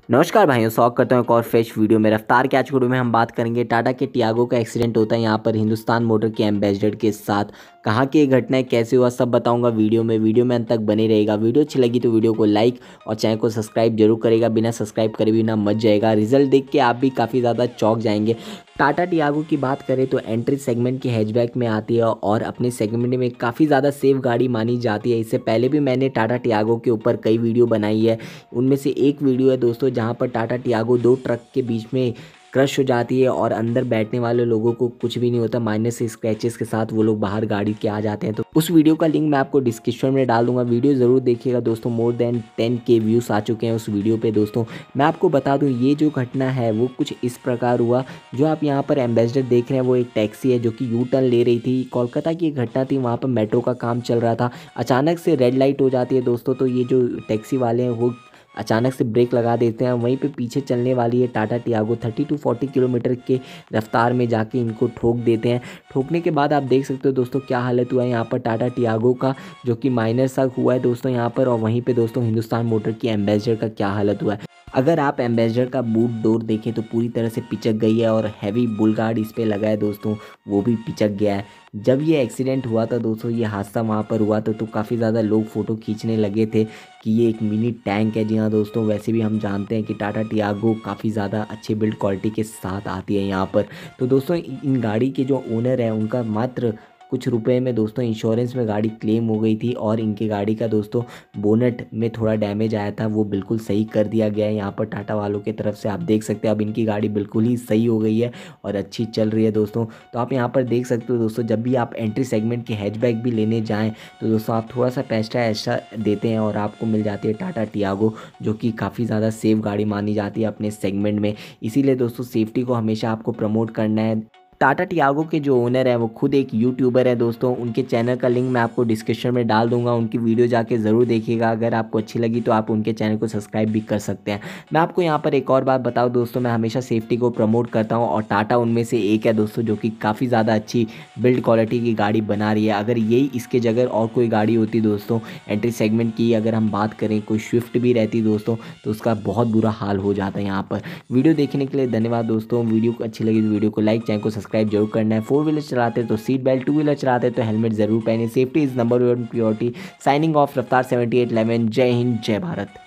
नमस्कार भाइयों, स्वागत करता हूं एक और फ्रेश वीडियो में। रफ्तार के आज वीडियो में हम बात करेंगे टाटा के टियागो का एक्सीडेंट होता है यहाँ पर हिंदुस्तान मोटर के एम्बेसडर के साथ। कहाँ की ये घटना है, कैसे हुआ, सब बताऊंगा वीडियो में अंत तक बने रहेगा। वीडियो अच्छी लगी तो वीडियो को लाइक और चैनल को सब्सक्राइब जरूर करेगा। बिना सब्सक्राइब करे बिना मत जाएगा। रिजल्ट देख के आप भी काफ़ी ज़्यादा चौंक जाएंगे। टाटा टियागो की बात करें तो एंट्री सेगमेंट की हैचबैक में आती है और अपने सेगमेंट में काफ़ी ज़्यादा सेफ गाड़ी मानी जाती है। इससे पहले भी मैंने टाटा टियागो के ऊपर कई वीडियो बनाई है। उनमें से एक वीडियो है दोस्तों जहां पर टाटा टियागो दो ट्रक के बीच में क्रश हो जाती है और अंदर बैठने वाले लोगों को कुछ भी नहीं होता, माइनस से स्क्रैचेस के साथ वो लोग बाहर गाड़ी के आ जाते हैं। तो उस वीडियो का लिंक मैं आपको डिस्क्रिप्शन में डाल दूंगा, वीडियो ज़रूर देखिएगा दोस्तों। मोर देन 10K व्यूज़ आ चुके हैं उस वीडियो पे दोस्तों। मैं आपको बता दूं ये जो घटना है वो कुछ इस प्रकार हुआ। जो आप यहाँ पर एम्बेसडर देख रहे हैं वो एक टैक्सी है जो कि यू टर्न ले रही थी। कोलकाता की घटना थी, वहाँ पर मेट्रो का काम चल रहा था। अचानक से रेड लाइट हो जाती है दोस्तों, तो ये जो टैक्सी वाले हैं वो अचानक से ब्रेक लगा देते हैं। वहीं पे पीछे चलने वाली है टाटा टियागो 30 to 40 किलोमीटर के रफ्तार में जाके इनको ठोक देते हैं। ठोकने के बाद आप देख सकते हो दोस्तों क्या हालत हुआ है यहाँ पर टाटा टियागो का, जो कि माइनर सा हुआ है दोस्तों यहाँ पर। और वहीं पे दोस्तों हिंदुस्तान मोटर की एम्बेसडर का क्या हालत हुआ है। अगर आप एम्बेसडर का बूट डोर देखें तो पूरी तरह से पिचक गई है और हैवी बुल गार्ड इस पे लगा है दोस्तों, वो भी पिचक गया है। जब ये एक्सीडेंट हुआ था दोस्तों, ये हादसा वहाँ पर हुआ था तो काफ़ी ज़्यादा लोग फ़ोटो खींचने लगे थे कि ये एक मिनी टैंक है। जी हाँ दोस्तों, वैसे भी हम जानते हैं कि टाटा टियागो काफ़ी ज़्यादा अच्छी बिल्ड क्वालिटी के साथ आती है यहाँ पर। तो दोस्तों इन गाड़ी के जो ओनर है उनका मात्र कुछ रुपए में दोस्तों इंश्योरेंस में गाड़ी क्लेम हो गई थी और इनके गाड़ी का दोस्तों बोनट में थोड़ा डैमेज आया था, वो बिल्कुल सही कर दिया गया है यहाँ पर टाटा वालों की तरफ से। आप देख सकते हैं अब इनकी गाड़ी बिल्कुल ही सही हो गई है और अच्छी चल रही है दोस्तों। तो आप यहाँ पर देख सकते हो दोस्तों, जब भी आप एंट्री सेगमेंट की हैचबैक भी लेने जाएँ तो दोस्तों आप थोड़ा सा पैसा एक्स्ट्रा देते हैं और आपको मिल जाती है टाटा टियागो, जो कि काफ़ी ज़्यादा सेफ गाड़ी मानी जाती है अपने सेगमेंट में। इसीलिए दोस्तों सेफ्टी को हमेशा आपको प्रमोट करना है। टाटा टियागो के जो ओनर है वो खुद एक यूट्यूबर है दोस्तों। उनके चैनल का लिंक मैं आपको डिस्क्रिप्शन में डाल दूंगा, उनकी वीडियो जाके ज़रूर देखिएगा। अगर आपको अच्छी लगी तो आप उनके चैनल को सब्सक्राइब भी कर सकते हैं। मैं आपको यहाँ पर एक और बात बताऊँ दोस्तों, मैं हमेशा सेफ्टी को प्रमोट करता हूँ और टाटा उनमें से एक है दोस्तों, जो कि काफ़ी ज़्यादा अच्छी बिल्ड क्वालिटी की गाड़ी बना रही है। अगर यही इसके जगह और कोई गाड़ी होती दोस्तों एंट्री सेगमेंट की, अगर हम बात करें कोई स्विफ्ट भी रहती दोस्तों, तो उसका बहुत बुरा हाल हो जाता है यहाँ पर। वीडियो देखने के लिए धन्यवाद दोस्तों। वीडियो को अच्छी लगी तो वीडियो को लाइक, चैनल को सब्सक्राइब जरूर करना है। 4 व्हीलर चलाते तो सीट बेल्ट, 2 व्हीलर चलाते तो हेलमेट जरूर पहने। Safety is number 1 priority. Signing off रफ्तार 7811। जय हिंद, जय भारत।